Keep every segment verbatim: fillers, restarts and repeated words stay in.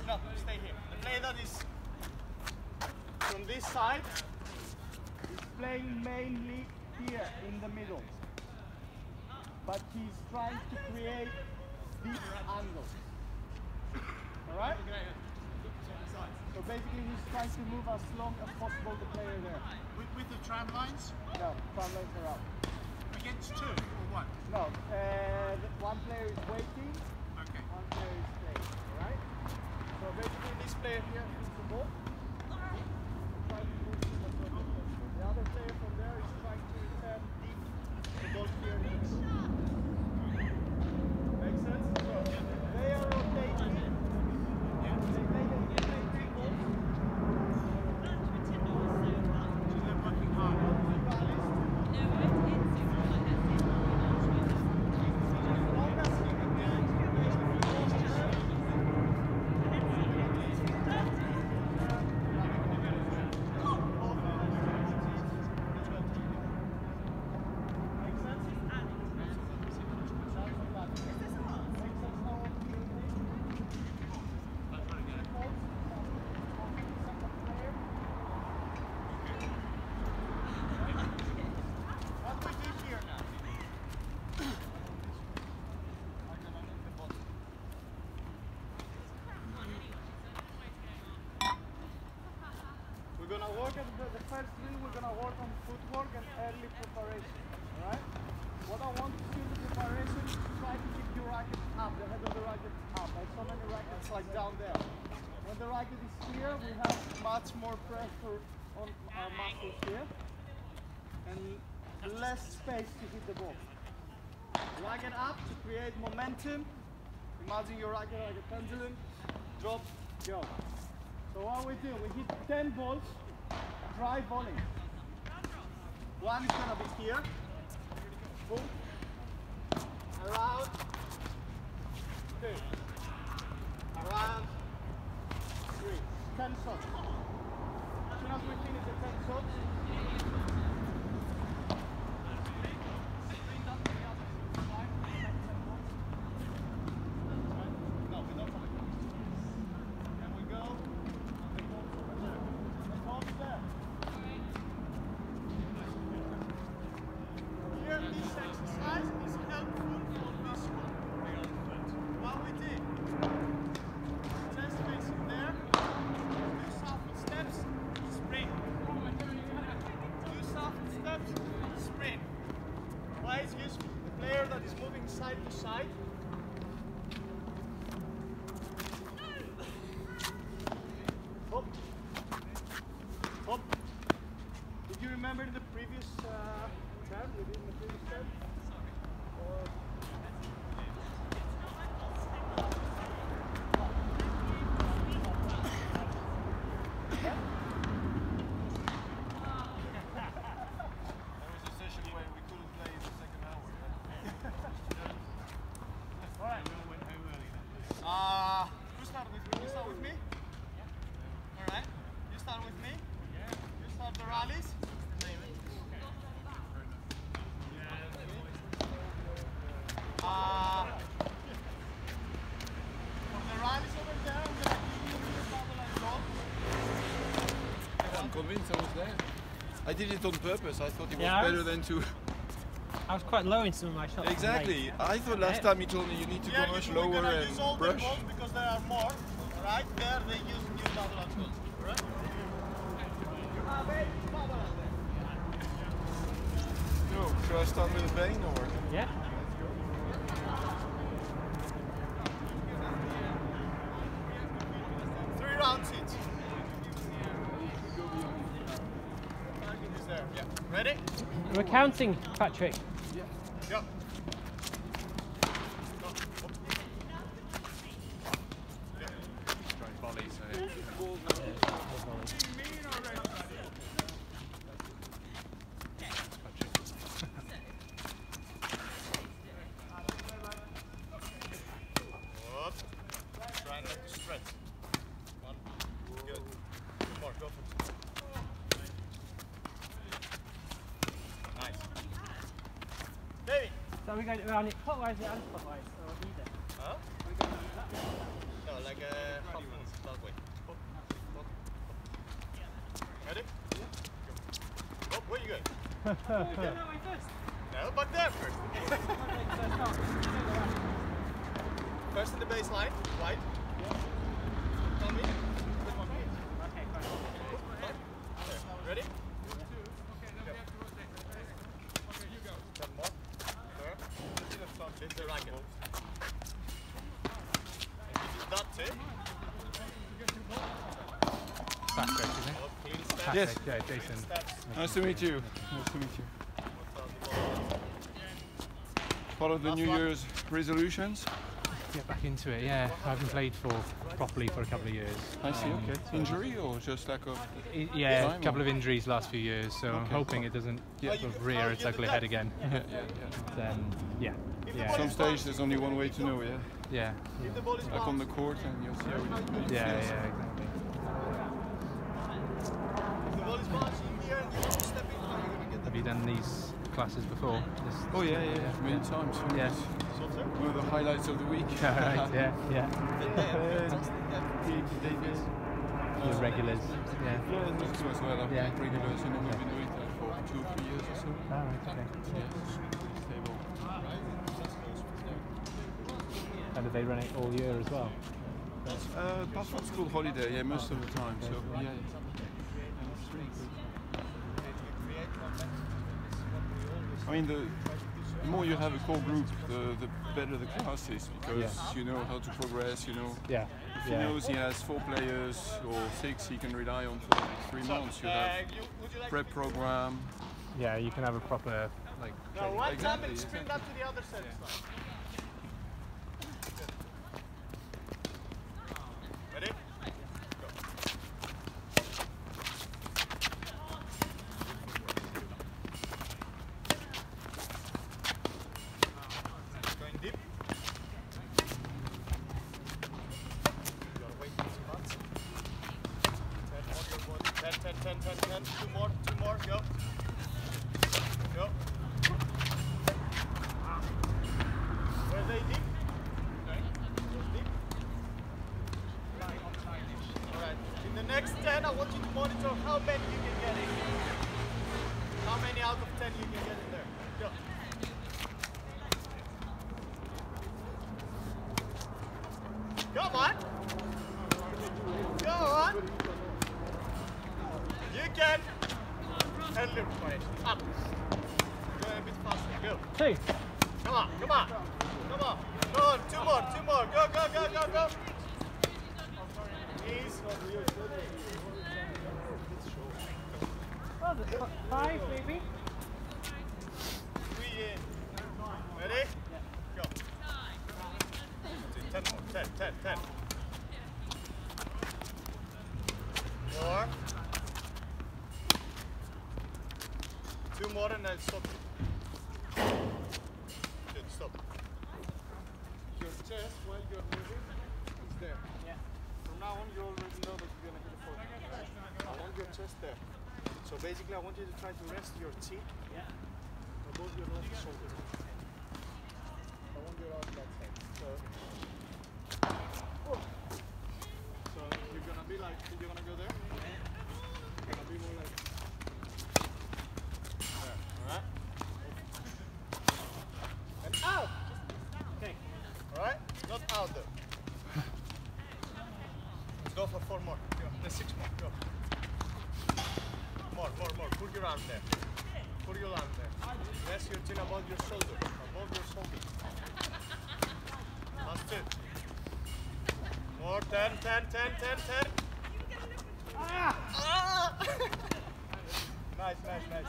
no, stay here. The player that is from this side is playing mainly here in the middle. But he's trying to create deep angles. Alright? So basically he's trying to move as long as possible the player there. With, with the tram lines? No, tram lines are out. Against two or one? No, uh, one player is waiting, okay. One player is playing. Alright? So basically this player here shoots the ball. Try to move it as much as possible. The other player from there is trying to return deep the ball here in the middle. Makes sense? So they are rotating. They play the they play three balls. So they're working hard. We're going to work at the, the first drill, we're going to work on footwork and early preparation. Alright? What I want to do in the preparation is to try to keep your racket up, the head of the racket up. Like so many rackets like down there. When the racket is here, we have much more pressure on our muscles here and less space to hit the ball. Racket up to create momentum. Imagine your racket like a pendulum. Drop, go. So what we do, we hit ten balls, dry volley. One is gonna be here. Boom. Around. Two. Around. Three. Ten shots. As soon as we finish the ten shots, use the player that is moving side to side. Hop. Hop. Did you remember the previous uh, term? You did in the previous term? Or Uh, you start with me. You start with me. Alright. You start with me. You start the rallies. Uh, from the rallies over there, I'm going to give you the bubble and drop. I'm convinced I was there. I did it on purpose. I thought it was yeah, better was, than to... I was quite low in some of my shots. Exactly. I thought last time you told me you need to yeah, go much you, lower we're gonna and use all brush. The balls because there are more. Right there, they use new double and shots. Right? You have eight double and there. No, should I start with a bang or? Yeah. Three rounds each. Is there? Yeah. Ready? We're counting, Patrick. Yeah. Go. Try not to stretch. One. Good. Two more. Go for it. Nice. David. So we're going around it clockwise and clockwise, or either? Huh? We're going No, like a half moon, that way. Hop, hop, hop. Ready? Yeah. Go. Oh, where you going? No, but there first. First in the baseline, wide. Come in. Put one here. Okay, fine. There. Ready? Go. Ten more. There. Lift the racket. That's it. Patrick, isn't it? Oh, clean steps. Patrick, Yes. yeah, Jason. Steps. Nice to meet you. Nice to meet you. What's on the ball? Part of the Last New one. Year's resolutions. Get back into it, yeah. I haven't played for properly for a couple of years. I see, okay. Injury or just lack of... I- yeah, Time a couple or- of injuries last few years, so I'm Okay. hoping it doesn't Yeah. sort of rear its ugly head again. Yeah, yeah, yeah. Then, yeah, At yeah, some stage there's only one way to know, yeah? yeah, If the ball is Like on the bounced, court and you'll see how it yeah, feels. yeah, exactly. if the ball is bounced in the air and you have to step in, how are you going to get Have you done these classes before? This, Oh yeah, yeah, yeah. Many times. Yeah. that? Softer? One of the highlights of the week. right, yeah, yeah. The depth, just the depth. Davis. The regulars, yeah. Yeah, those two as well. I've Yeah. played regulars, you know, we've been doing that for two, three years or so. Oh, right, okay. Yeah. Stable. And do they run it all year as well? Uh, apart from school holiday, yeah, most of the time. So yeah, yeah. And it's really good. I mean, the, the more you have a core group, the, the better the class is, because Yeah. you know how to progress. You know, Yeah, if he yeah. knows he has four players or six, he can rely on for three months. You Uh, have you, would you like prep program. Yeah, you can have a proper, like, No, training. one time Exactly, and sprint exactly. up to the other set. Ready? Go. Going deep. You are waiting too much. ten on your body. ten, ten, ten, ten, ten. Two more, two more. Go. Go. Were they deep? Was deep? Alright. In the next ten, I want you to monitor how many you can get in. How many out of ten you can get in there. Go. Come on. Go on. You can. And lift for it. Up. Go a bit faster. Go. Two. Come on, come on, come on, go on, two more, two more, go, go, go, go, go. Knees. Oh, there's fi- five maybe. Three in. Ready? Go. Ten more, ten, ten, ten. More. Two more and then stop. Good, stop. Your chest while you're moving is there. Yeah. From now on, you already know that you're gonna hit a foot. I want your chest there. So basically, I want you to try to rest your chin above your left shoulder. I want your arm that side. So, oh. So you're gonna be like, you're gonna go there. You're gonna be more like there. Alright? And out! Okay. Alright? Not out though. Let's go for four more. Go. There's six more. Go. More, more, more. Put your arm there. Put your arm there. Rest your chin above your shoulder. Above your shoulder. Last two. More. Ten, ten, ten, ten, ten. Ah! Ah! Nice, nice, nice.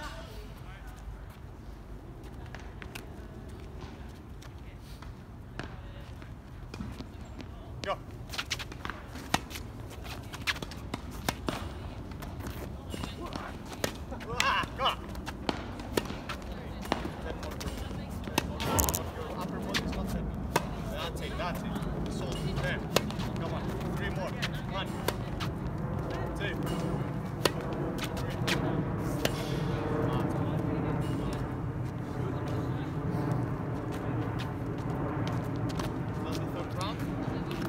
Go. Ah, come on. Ten more. Ten more. Your upper body is not heavy. That's it, that's it. So, there. Come on. Three more. One. Two. Three. That's the third round.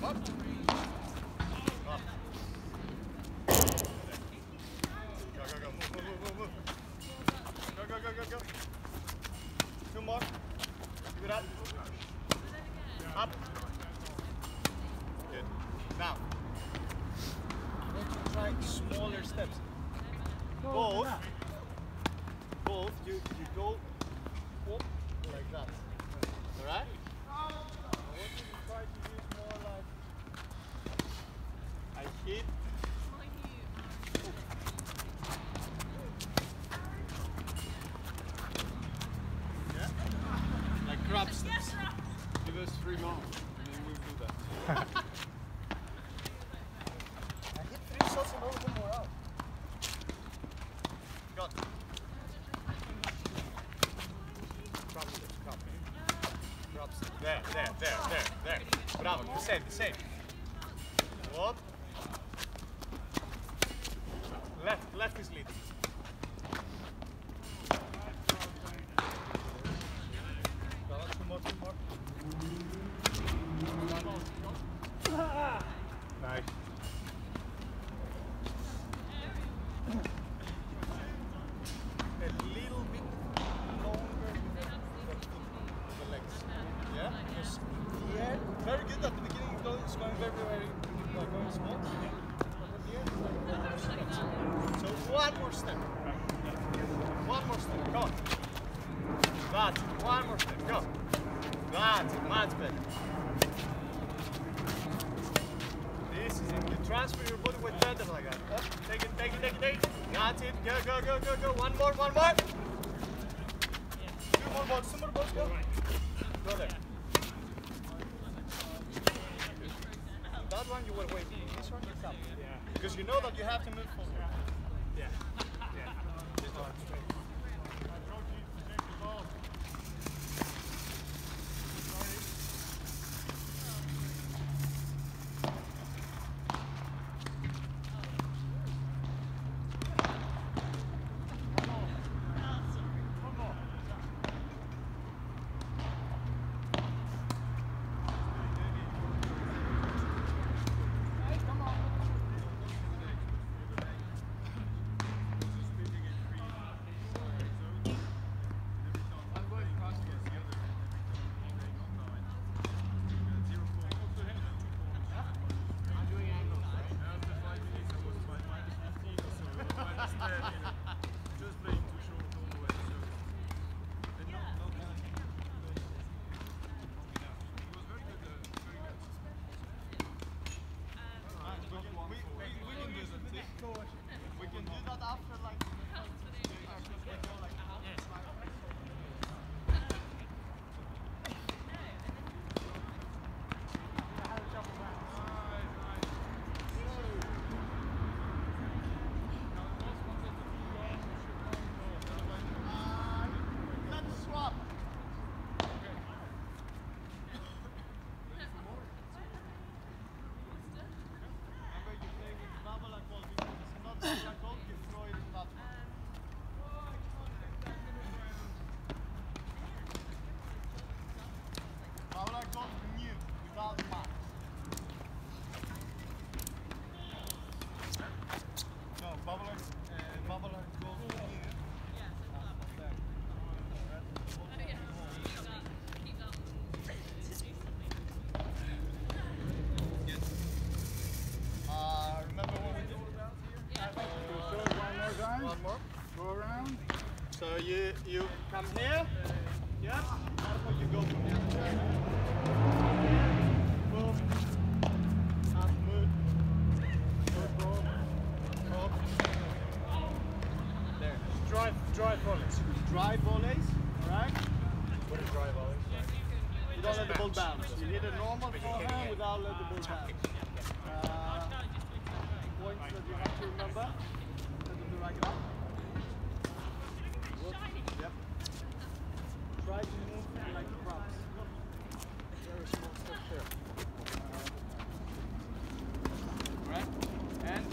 Come on. Up. Go, go, go. Move, move, move, move, move. Go, go, go, go, go. Two more. Keep it up. Up. Good. Now, I want you to try smaller steps. Both. Both. You, you go up like that. Alright? I want you to try to use more like I hit. Yeah? Like crab steps. Give us three more, and then we'll do that. I hit three shots and all of them were out. Got it. Crab steps, crab. Crab steps. There, there, there, there, there. Bravo, the same, the same. What? Left, left is leading. Two more, two more. Nice. A little bit longer with the, with the legs. Yeah? Because here, very good at the beginning, it's going, it's going very, very, like going small. But at the end, it's like one more step. So one more step. One more step. Come on. That's it. One more step. Go. That's it. Much better. This is it. You transfer your body weight better like that. Up. Take it, take it, take it, take it. That's it. Go, go, go, go, go. One more, one more. Two more balls, two more balls. Go. Go there. That one you were waiting. This one you come. Yeah. Because you know that you have to move forward. Yeah. Yeah. This one. We can do that after like let's swap. So you you come here, yeah, and you go from the other side. Boom, and move, move, boom, boom. There, drive, drive volleys. Drive volleys, alright? What is drive volleys? You don't let the ball bounce. You hit a normal forehand without letting the ball bounce. Uh, points that you have to remember. Let them do like that. Yep. Try to move like props. Very small step there. Uh, right? And?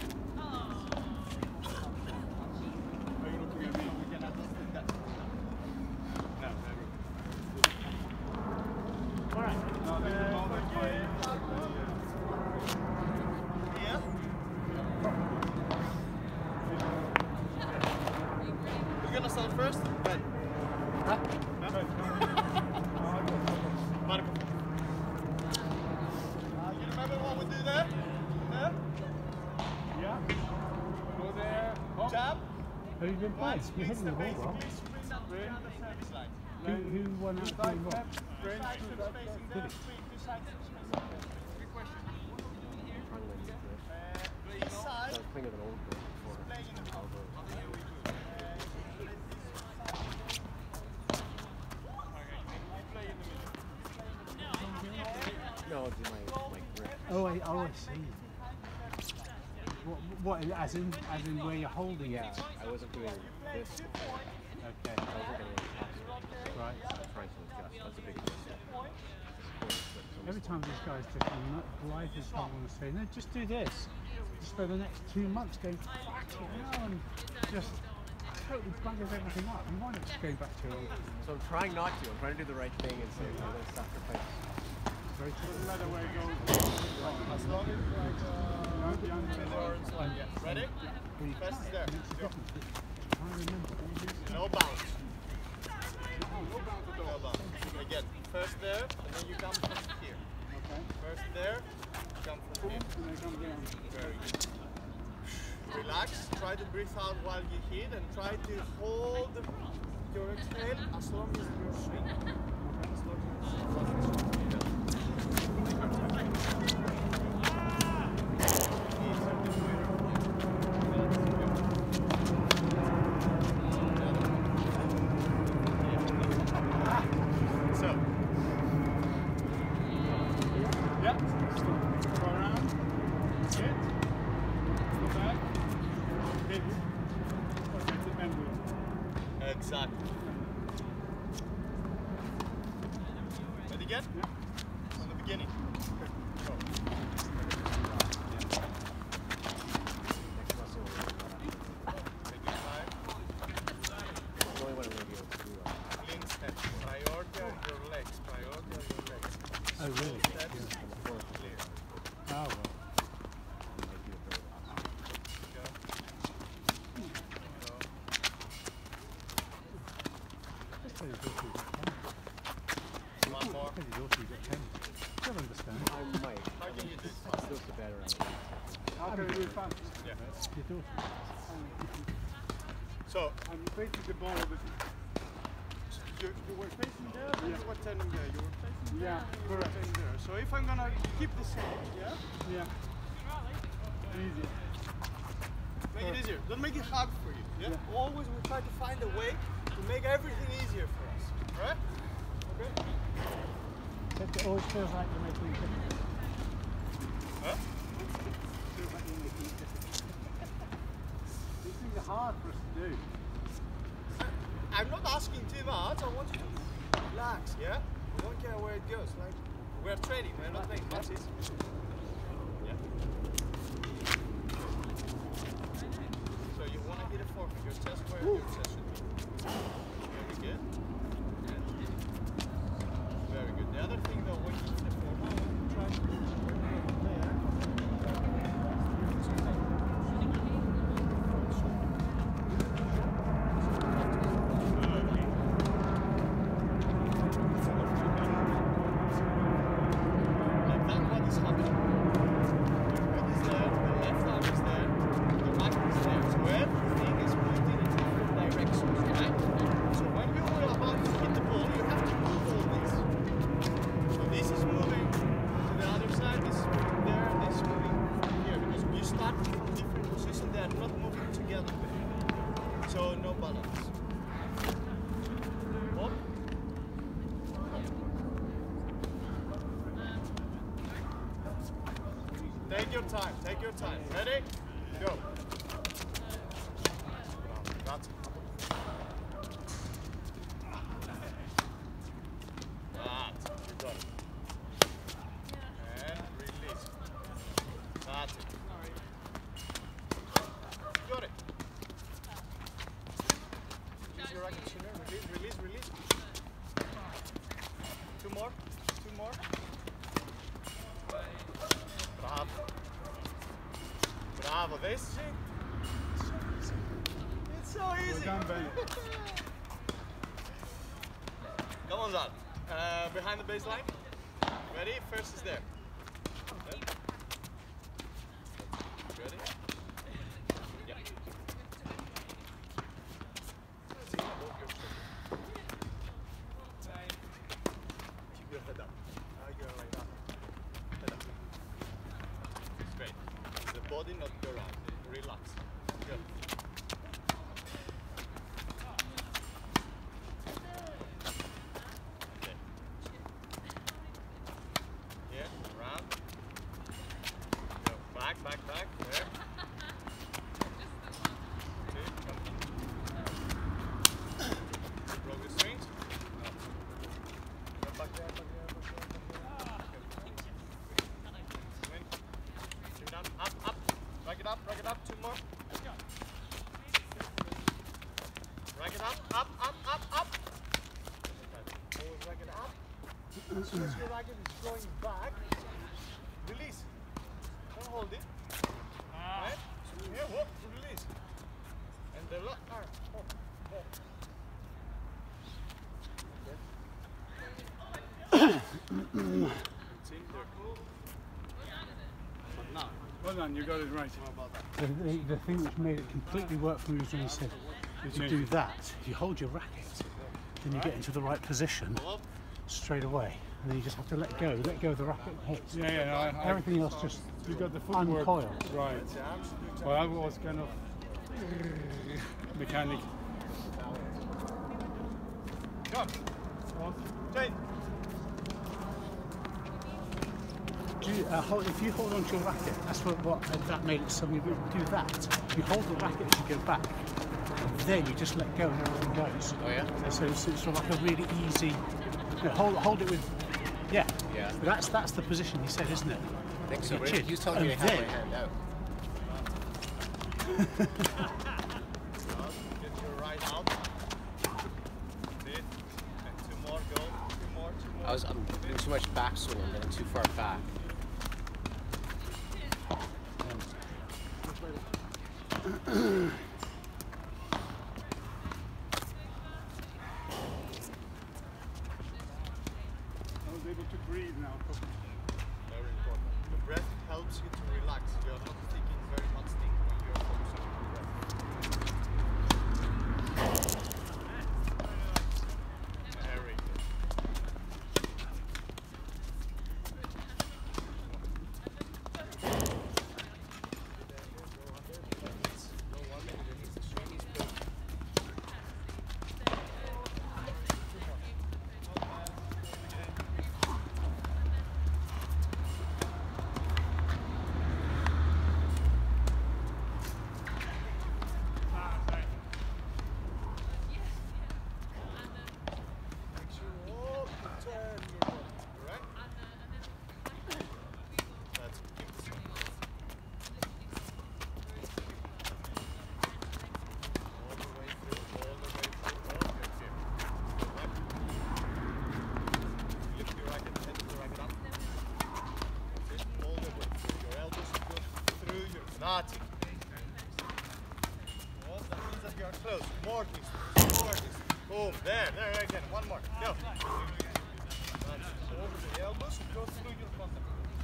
Are you looking at me? We can adjust it that. No, never. Alright. No, Who you been playing? You hitting the ball well. Basically sprint up to the other service line. Who, who won out Side doing what? step, Two French, side two step side spacing step. there, three, two side step spacing there. Good question. Uh, each side is playing in the middle. No, it's my, my grip. Oh, I, oh, I see. What, what, as in, as in where you're holding Yeah, it? I wasn't doing this. Okay. I wasn't getting it. Right. I'm trying to adjust. That's a big difference. Every time these guys just nut Blythe is on the say, no, just do this. Just for the next two months going, fuck it now, and just totally buggers everything up. And why not just go back to it? So I'm trying not to. I'm trying to do the right thing and say, okay, let's sacrifice. Very true. Doesn't matter where it goes. As long as like uh, the orange line. Yeah. Ready? Well, you First can't. is there. It makes a Go. difference. But I remember. No bounce. No bounce at all. No bounce. Again, first there, and then you come from here. Okay. First there, you come from here. And then come down. Very good. Relax, try to breathe out while you hit, and try to hold your exhale as long as you're swinging. As long as you're swinging. Exactly. Ready again? Yeah. From the beginning. Go. Take your time. It's the only one I'm going to be able to do that. Clean steps. Priority on your legs. Priority on your legs. Oh, really? Steps. Clear. Oh, well. Go. Go. Just tell your daughter you got ten. One more. Tell your daughter you got ten. She'll understand. I might. How can you do it? Still so bad around. How can we do it fast? Yeah. Your daughter. So, I'm facing the ball with you, you were facing there, then Yeah. you were turning there. You were facing there, Yeah, then you were correct. turning there. So if I'm gonna keep the same, yeah? Yeah. Easy. Make it easier. Don't make it hard for you. Yeah? Yeah. Always we try to find a way to make everything easier for us. Right? Okay? It always feels like you're making a difference. Huh? Feels like you're making it difficult. These things are hard for us to do. I'm not asking too much. I want you to relax, yeah? I don't care where it goes. Like we're training, we're not playing matches. Yeah? So you want to hit a fork with your chest where your chest should be. Very good. And very good. The other thing though, when you hit a fork, I want you to try to do there. Like that one is happening. Your head is there, the left arm is there, the back is there. So everything is pointing in different directions, right? So when you are about to hit the ball, you have to move all this. So this is moving to the other side, this is moving there, this is moving here. Because you start from different positions, they are not moving together. So no balance. Up. Take your time, take your time. Ready? Go. That's it. That's it. You got it. And release. That's it. You got it. Release your racket sooner. Release, release, release. Two more. Two more. Bravo. Bravo. This is it. It's so easy. We're done, Ben. Come on, Zad. Uh, behind the baseline. Ready? First is there. Okay. Ready? Yeah. body, not your arm. Relax. Good. Okay. Yeah, round. Go back, back, back. There. Okay, continue. Roll your strings. Go back there, back there, back there, back there. Swing. Swing down, up, up. Drag it up, drag it up. Two more. Drag it up, up, up, up, up. Always drag it up. As soon as your racket is going back, release. Don't hold it. Right? So here, whoop, release. And the left arm. Hop, hop. It's in there. But now, Well done, you got it right. what about that? The, the, the thing which made it completely work for me was when he said, if you do that, if you hold your racket, then you get into the right position straight away. And then you just have to let go, let go of the racket and hit. Yeah, yeah, I, I, Everything else just you got the footwork uncoil. right. Well, I was kind of mechanic. Come. Change. Do you, uh, hold, if you hold onto your racket, that's what, what uh, that made it suddenly do that. You hold the racket as you go back, and then you just let go and everything goes. Oh yeah? And so it's, it's sort of like a really easy. You know, hold hold it with, yeah. Yeah. But that's that's the position he said, isn't it? I think so. Your He chin. was telling me to And have my then- hand out. Get your right out. Sit. And two more, go. Two more, two more. I was I'm doing too much backswing and getting too far back. I was able to breathe now. Very important. The breath helps you to relax. You're not thinking very much thinking when you're focusing on the breath. Very good. No wonder he needs to swing his foot. Make sure all the turn your body, correct? That's keep the swing. All the way through, all the way through. Okay, okay. Back. Lift your racket, head of the racket up. That's it, all the way through. Your elbows go through your nati. Well, that means that you are close. More distance, more distance. Boom, there, there again. One more. Go. That's it. Over the elbows and go through your contact.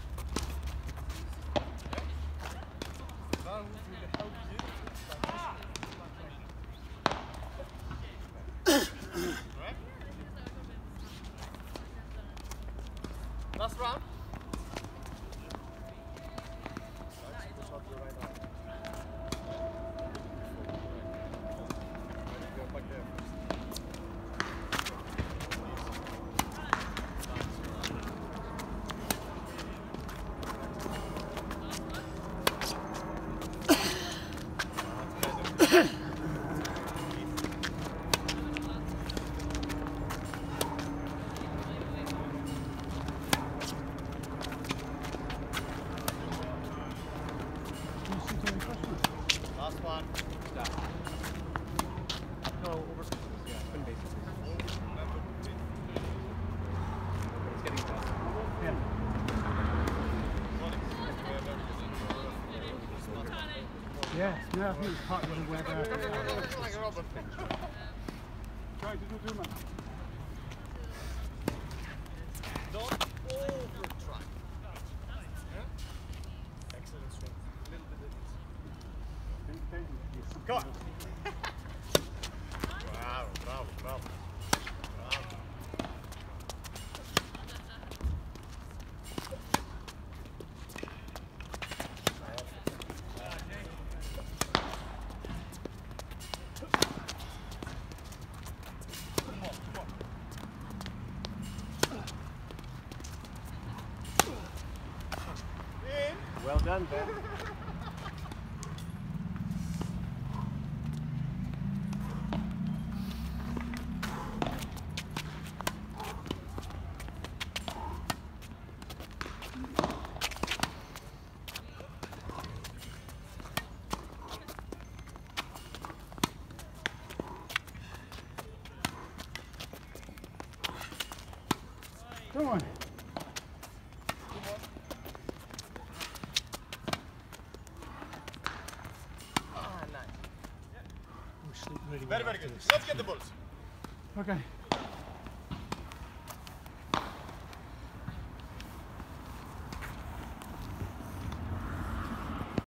Okay? That will help you transition. Right? Last round. Right, push up your right arm. Ready, go back there first. Last one. No, over. Yeah, spin bases. Remember, It's getting tough. Yeah, no, I think it's part of the weather. like a robot. Trying to do too much. Don't over try. Yeah? Excellent swing. A little bit of ease. Go on. Bravo, bravo, bravo. Bravo. Well done, Ben. Come on. We'll sleep really Very, well very good. after this. Let's get the balls. Okay.